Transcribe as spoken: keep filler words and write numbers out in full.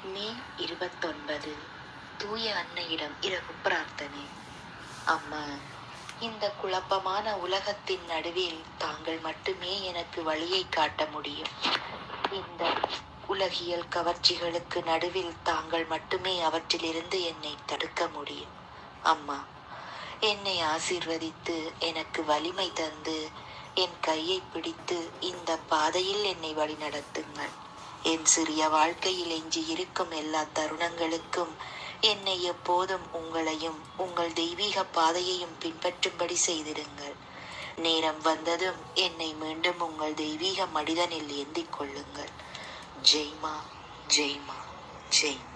மே இருபத்தொன்பது. தூய அன்னையிடம் இரவு பிரார்த்தனை. அம்மா, இந்த குழப்பமான உலகத்தின் நடுவில் தாங்கள் மட்டுமே எனக்கு வழியை காட்ட முடியும். இந்த உலகியல் கவர்ச்சிகளுக்கு நடுவில் தாங்கள் மட்டுமே அவற்றிலிருந்து என்னை தடுக்க முடியும். அம்மா, என்னை ஆசீர்வதித்து எனக்கு வலிமை தந்து என் கையை பிடித்து இந்த பாதையில் என்னை வழிநடத்துங்கள். என் சிறிய வாழ்க்கையில் எஞ்சி இருக்கும் எல்லா தருணங்களுக்கும் என்னை எப்போதும் உங்களையும் உங்கள் தெய்வீக பாதையையும் பின்பற்றும்படி செய்திடுங்கள். நேரம் வந்ததும் என்னை மீண்டும் உங்கள் தெய்வீக மடிதனில் ஏந்திக் கொள்ளுங்கள். ஜெய்மா, ஜெய்மா, ஜெய்மா.